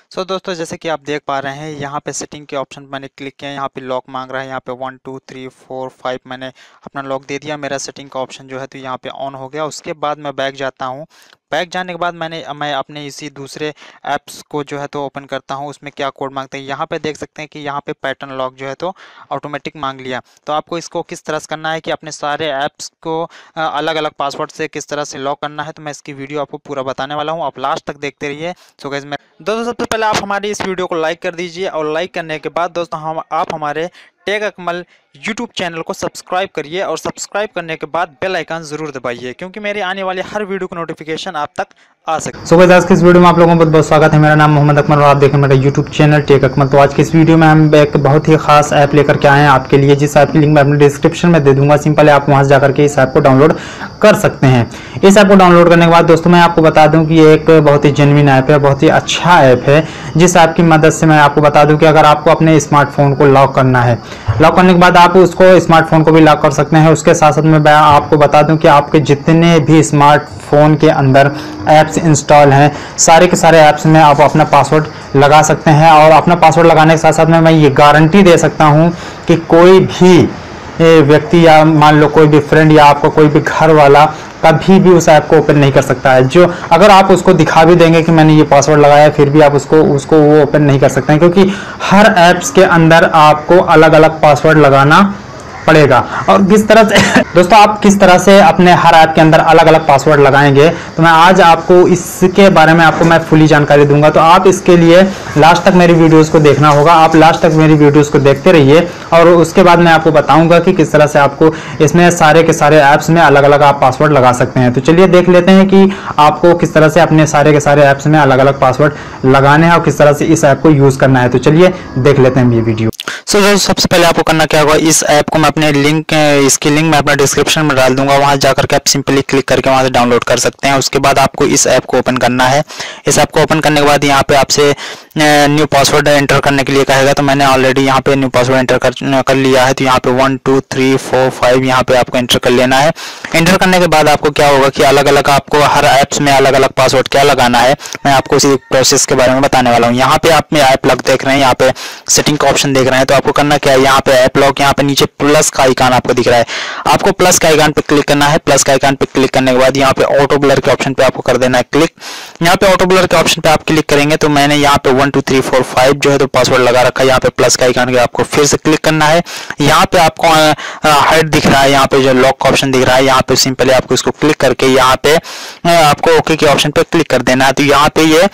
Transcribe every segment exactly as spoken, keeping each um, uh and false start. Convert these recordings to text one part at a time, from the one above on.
सो so, दोस्तों जैसे कि आप देख पा रहे हैं यहाँ पे सेटिंग के ऑप्शन पे मैंने क्लिक किया। यहाँ पे लॉक मांग रहा है, यहाँ पे one two three four five मैंने अपना लॉक दे दिया। मेरा सेटिंग का ऑप्शन जो है तो यहाँ पे ऑन हो गया। उसके बाद मैं बैक जाता हूँ। बैक जाने के बाद मैंने मैं अपने इसी दूसरे ऐप्स को जो है तो ओपन करता हूँ। उसमें क्या कोड मांगते हैं यहाँ पे देख सकते हैं कि यहाँ पे पैटर्न लॉक जो है तो ऑटोमेटिक मांग लिया। तो आपको इसको किस तरह से करना है कि अपने सारे ऐप्स को अलग अलग पासवर्ड से किस तरह से लॉक करना है, तो मैं इसकी वीडियो आपको पूरा बताने वाला हूँ। आप लास्ट तक देखते रहिए। सो गाइस, मैं दोस्तों सबसे पहले आप हमारी इस वीडियो को लाइक कर दीजिए और लाइक करने के बाद दोस्तों हम आप हमारे टेक अकमल यूट्यूब चैनल को सब्सक्राइब करिए और सब्सक्राइब करने के बाद बेल आइकन जरूर दबाइए, क्योंकि मेरी आने वाली हर वीडियो की नोटिफिकेशन आप तक आ सके। सो गाइस, आज की इस वीडियो में आप लोगों का बहुत बहुत स्वागत है। मेरा नाम मोहम्मद अकमल और आप देख रहे हैं मेरा यूट्यूब चैनल टेक अकमल। तो आज की इस वीडियो में हम एक बहुत ही खास ऐप लेकर के आए हैं आपके लिए, जिस ऐप की लिंक मैं अपने डिस्क्रिप्शन में दे दूंगा। सिंपल है, आप वहां से जाकर के इस ऐप को डाउनलोड कर सकते हैं। इस ऐप को डाउनलोड करने के बाद दोस्तों मैं आपको बता दूं कि ये एक बहुत ही जेन्युइन ऐप है, बहुत ही अच्छा ऐप है, जिस ऐप की मदद से मैं आपको बता दूं कि अगर आपको अपने स्मार्टफोन को लॉक करना है, लॉक करने के बाद आप उसको स्मार्टफोन को भी लॉक कर सकते हैं। उसके साथ साथ में मैं आपको बता दूं कि आपके जितने भी स्मार्टफोन के अंदर ऐप्स इंस्टॉल हैं, सारे के सारे ऐप्स में आप अपना पासवर्ड लगा सकते हैं। और अपना पासवर्ड लगाने के साथ साथ में मैं ये गारंटी दे सकता हूं कि कोई भी व्यक्ति या मान लो कोई भी फ्रेंड या आपका कोई भी घर वाला कभी भी उस ऐप को ओपन नहीं कर सकता है। जो अगर आप उसको दिखा भी देंगे कि मैंने ये पासवर्ड लगाया, फिर भी आप उसको उसको वो ओपन नहीं कर सकते हैं, क्योंकि हर ऐप्स के अंदर आपको अलग अलग पासवर्ड लगाना पड़ेगा। और किस तरह से दोस्तों आप किस तरह से अपने हर ऐप के अंदर अलग अलग पासवर्ड लगाएंगे, तो मैं आज आपको इसके बारे में आपको मैं फुली जानकारी दूंगा। तो आप इसके लिए लास्ट तक मेरी वीडियोस को देखना होगा। आप लास्ट तक मेरी वीडियोस को देखते रहिए और उसके बाद मैं आपको बताऊंगा कि किस तरह से आपको इसमें सारे के सारे ऐप्स में अलग अलग आप पासवर्ड लगा सकते हैं। तो चलिए देख लेते हैं कि आपको किस तरह से अपने सारे के सारे ऐप्स में अलग अलग पासवर्ड लगाने हैं और किस तरह से इस ऐप को यूज करना है। तो चलिए देख लेते हैं ये वीडियो। सो so, सबसे पहले आपको करना क्या होगा, इस ऐप को मैं अपने लिंक इसकी लिंक मैं अपना डिस्क्रिप्शन में डाल दूंगा। वहां जाकर के आप सिंपली क्लिक करके वहां से डाउनलोड कर सकते हैं। उसके बाद आपको इस ऐप को ओपन करना है। इस ऐप को ओपन करने के बाद यहाँ पे आपसे न्यू पासवर्ड एंटर करने के लिए कहेगा। तो मैंने ऑलरेडी यहाँ पे न्यू पासवर्ड एंटर कर, कर लिया है। तो यहाँ पे one two three four five यहाँ पे आपको एंटर कर लेना है। एंटर करने के बाद आपको क्या होगा कि अलग अलग आपको हर ऐप्स में अलग अलग पासवर्ड क्या लगाना है, मैं आपको इसी प्रोसेस के बारे में बताने वाला हूँ। यहाँ पे आप में ऐप लॉक देख रहे हैं, यहाँ पे सेटिंग का ऑप्शन देख रहे हैं। तो आपको करना क्या है, यहाँ पे ऐप लॉक, यहाँ पे नीचे प्लस का आइकन आपको दिख रहा है, आपको प्लस का आइकन पे क्लिक करना है। प्लस का आइकन पे क्लिक करने के बाद यहाँ पे ऑटो ब्लर के ऑप्शन पे आपको कर देना है क्लिक। यहाँ पे ऑटो ब्लर के ऑप्शन पे आप क्लिक करेंगे तो मैंने यहाँ पे one two three four five जो है तो पासवर्ड लगा रखा है। यहाँ पे प्लस का आइकन के आपको फिर से क्लिक करना है। यहाँ पे आपको हाइड दिख रहा है, यहाँ पे जो लॉक का ऑप्शन दिख रहा है, यहाँ पे सिंपली आपको इसको क्लिक करके यहाँ पे आपको ओके के ऑप्शन पे क्लिक कर देना है। तो यहाँ पे ये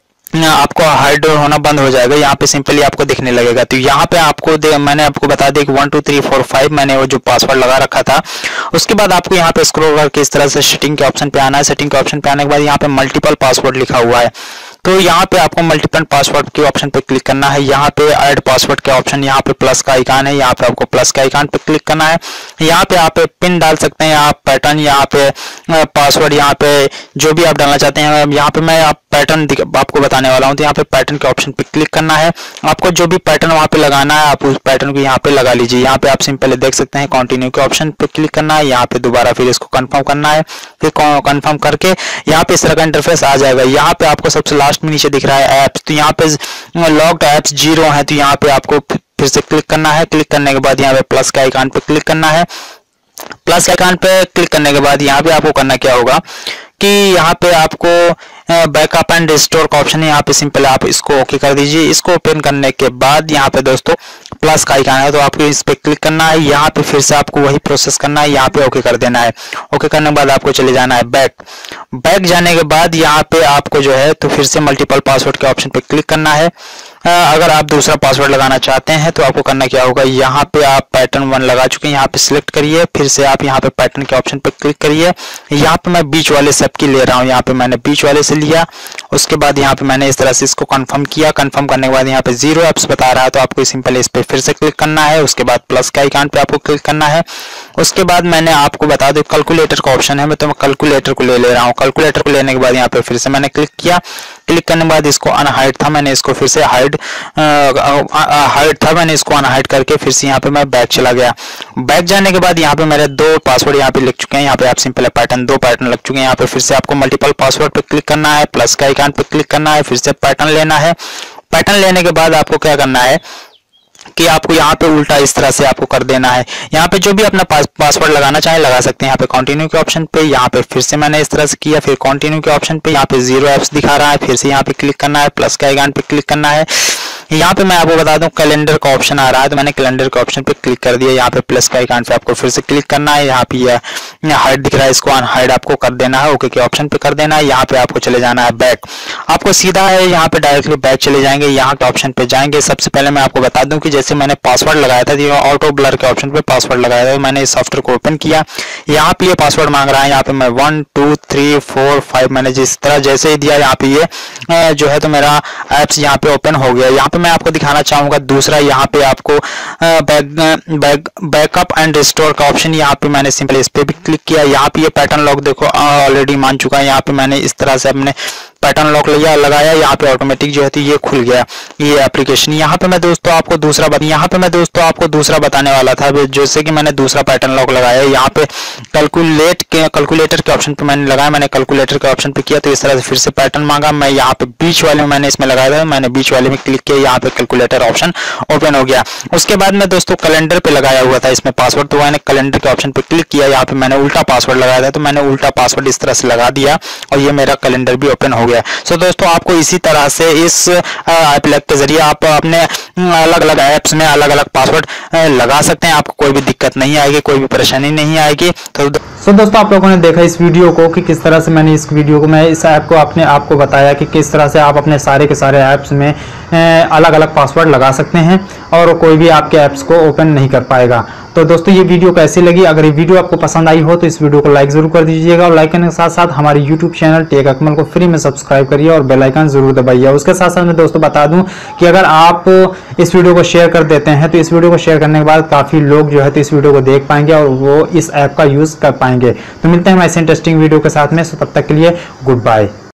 आपको हाइड होना बंद हो जाएगा, यहाँ पे सिंपली आपको दिखने लगेगा। तो यहाँ पे आपको दे, मैंने आपको बता दिया कि one two three four five मैंने वो जो पासवर्ड लगा रखा था। उसके बाद आपको यहाँ पे स्क्रॉल करके इस तरह से सेटिंग के ऑप्शन पे आना है। सेटिंग के ऑप्शन पे आने के बाद यहाँ पे मल्टीपल पासवर्ड लिखा हुआ है, तो यहाँ पे आपको मल्टीपल पासवर्ड के ऑप्शन पे क्लिक करना है। यहाँ पे ऐड पासवर्ड के ऑप्शन, यहाँ पे प्लस का आइकन है, यहाँ पे आपको प्लस का आइकन पे क्लिक करना है। यहाँ पे आप पिन डाल सकते हैं, आप पैटर्न, यहाँ पे पासवर्ड, यहाँ पे जो भी आप डालना चाहते हैं। यहाँ पे मैं आप पैटर्न आपको बताने वाला हूँ। तो यहाँ पे पैटर्न के ऑप्शन पे क्लिक करना है। आपको जो भी पैटर्न वहाँ पे लगाना है आप उस पैटर्न को यहाँ पे लगा लीजिए। यहाँ पे आप सिंपली देख सकते हैं कंटिन्यू के ऑप्शन पे क्लिक करना है। यहाँ पे दोबारा फिर इसको कंफर्म करना है। फिर कंफर्म करके यहाँ पे इस तरह का इंटरफेस आ जाएगा। यहाँ पे आपको सबसे लास्ट में नीचे दिख रहा है ऐप्स, तो यहाँ पे लॉक्ड ऐप्स जीरो है। तो यहाँ पे आपको फिर से क्लिक करना है। क्लिक करने के बाद यहाँ पे प्लस के आइकन पे क्लिक करना है। प्लस के आइकन पे क्लिक करने के बाद यहाँ पे आपको करना क्या होगा कि यहाँ पे आपको बैकअप एंड रिस्टोर का ऑप्शन है, यहाँ पे सिंपल आप इसको ओके कर दीजिए। इसको ओपन करने के बाद यहाँ पे दोस्तों प्लस का आइकन है, तो आपको इस पे क्लिक करना है। यहाँ पे फिर से आपको वही प्रोसेस करना है, यहाँ पे ओके कर देना है। ओके करने के बाद आपको चले जाना है बैक। बैक जाने के बाद यहाँ पे आपको जो है तो फिर से मल्टीपल पासवर्ड के ऑप्शन पे क्लिक करना है। अगर आप दूसरा पासवर्ड लगाना चाहते हैं तो आपको करना क्या होगा, यहाँ पे आप पैटर्न वन लगा चुके हैं, यहाँ पे सिलेक्ट करिए। फिर से आप यहाँ पे पैटर्न के ऑप्शन पे क्लिक करिए। यहाँ पे मैं बीच वाले सब की ले रहा हूँ, यहाँ पे मैंने बीच वाले से लिया। उसके बाद यहाँ पे मैंने इस तरह से इसको कंफर्म किया। कंफर्म करने के बाद यहाँ पे जीरो एप्स बता रहा है, तो आपको सिंपल इस पे फिर से क्लिक करना है। उसके बाद प्लस का आइकन पे आपको क्लिक करना है। उसके बाद मैंने आपको बता दूं कैलकुलेटर का ऑप्शन है, मैं तो मैं कैलकुलेटर को ले ले रहा हूँ। कैलकुलेटर को लेने के बाद यहाँ पे फिर से मैंने क्लिक किया। क्लिक करने के बाद इसको अनहाइड था, मैंने इसको फिर से हाइड हाइड हाइड था, मैंने इसको अनहाइड करके फिर से यहाँ पे मैं बैक चला गया। बैक जाने के बाद यहाँ पे मेरे दो पासवर्ड यहाँ पे लिख चुके हैं। यहाँ पे आप सिंपल पैटर्न दो पैटर्न लग चुके हैं। यहाँ पे फिर से आपको मल्टीपल पासवर्ड पे क्लिक करना है, प्लस का आइकन पे क्लिक करना है, फिर से पैटर्न लेना है। पैटर्न लेने के बाद आपको क्या करना है कि आपको यहाँ पे उल्टा इस तरह से आपको कर देना है। यहाँ पे जो भी अपना पास, पासवर्ड लगाना चाहे लगा सकते हैं। यहाँ पे कंटिन्यू के ऑप्शन पे यहाँ पे फिर से मैंने इस तरह से किया, फिर कंटिन्यू के ऑप्शन पे यहाँ पे जीरो एप्स दिखा रहा है, फिर से यहाँ पे क्लिक करना है, प्लस के आइकन पे क्लिक करना है। यहाँ पे मैं आपको बता दूं कैलेंडर का ऑप्शन आ रहा है, तो मैंने कैलेंडर के ऑप्शन पे क्लिक कर दिया। यहाँ पे प्लस का आइकन पे आपको फिर से क्लिक करना है। यहाँ पे ये हाइड दिख रहा है, इसको अनहाइड आपको कर देना है, ओके के ऑप्शन पे कर देना है। यहाँ पे आपको चले जाना है बैक, आपको सीधा है यहाँ पे डायरेक्टली बैक चले जाएंगे। यहाँ के ऑप्शन पे जाएंगे। सबसे पहले मैं आपको बता दूं कि जैसे मैंने पासवर्ड लगाया था, ऑटो ब्लर के ऑप्शन पे पासवर्ड लगाया था, मैंने इस सॉफ्टवेयर को ओपन किया। यहाँ पे ये पासवर्ड मांग रहा है। यहाँ पे मैं one two three four five मैंने जिस तरह जैसे ही दिया, यहाँ पे ये जो है तो मेरा एप्स यहाँ पे ओपन हो गया। यहाँ पे मैं आपको दिखाना चाहूंगा दूसरा, यहाँ पे आपको back back backup and restore का ऑप्शन, यहाँ पे मैंने सिंपल इस पे भी क्लिक किया। यहाँ पे ये पैटर्न लॉक देखो ऑलरेडी मान चुका है। यहाँ पे मैंने इस तरह से अपने पैटर्न लॉक लिया लगाया, यहाँ पे ऑटोमेटिक जो है तो ये खुल गया ये एप्लीकेशन। यहाँ पे मैं दोस्तों आपको दूसरा यहाँ पे मैं दोस्तों आपको दूसरा बताने वाला था, जैसे कि मैंने दूसरा पैटर्न लॉक लगाया। यहाँ पे कैलकुलेट के कैलकुलेटर के ऑप्शन पे मैंने लगाया, मैंने कैलकुलेटर के ऑप्शन पे किया तो इस तरह से फिर से पैटर्न मांगा। मैं यहाँ पे बीच वाले में मैंने इसमें लगाया था, मैंने बीच वाले में क्लिक किया, यहाँ पे कैलकुलेटर ऑप्शन ओपन हो गया। उसके बाद में दोस्तों कैलेंडर पे लगाया हुआ था इसमें पासवर्ड, तो मैंने कैलेंडर के ऑप्शन पे क्लिक किया। यहाँ पे मैंने उल्टा पासवर्ड लगाया था, तो मैंने उल्टा पासवर्ड इस तरह से लगा दिया और ये मेरा कैलेंडर भी ओपन हो गया। सो दोस्तों आपको इसी तरह से इस ऐप के जरिए आप अपने अलग अलग ऐप्स में अलग अलग पासवर्ड लगा सकते हैं। आपको कोई भी दिक्कत नहीं आएगी, कोई भी परेशानी नहीं आएगी। तो सो दोस्तों आप लोगों ने देखा इस वीडियो को कि किस तरह से मैंने इस वीडियो को मैं इस ऐप को अपने आप को बताया कि किस तरह से आप अपने सारे के सारे ऐप्स में अलग अलग पासवर्ड लगा सकते हैं और कोई भी आपके ऐप्स को ओपन नहीं कर पाएगा। तो दोस्तों ये वीडियो कैसी लगी? अगर ये वीडियो आपको पसंद आई हो तो इस वीडियो को लाइक जरूर कर दीजिएगा और लाइक करने के साथ साथ हमारे यूट्यूब चैनल टेक अकमल को फ्री में सब्सक्राइब करिए और बेल आइकन जरूर दबाइए। उसके साथ साथ मैं दोस्तों बता दूं कि अगर आप इस वीडियो को शेयर कर देते हैं तो इस वीडियो को शेयर करने के बाद काफी लोग जो है तो इस वीडियो को देख पाएंगे और वो इस ऐप का यूज कर पाएंगे। तो मिलते हैं हमारे इंटरेस्टिंग वीडियो के साथ में, तब तक के लिए गुड बाय।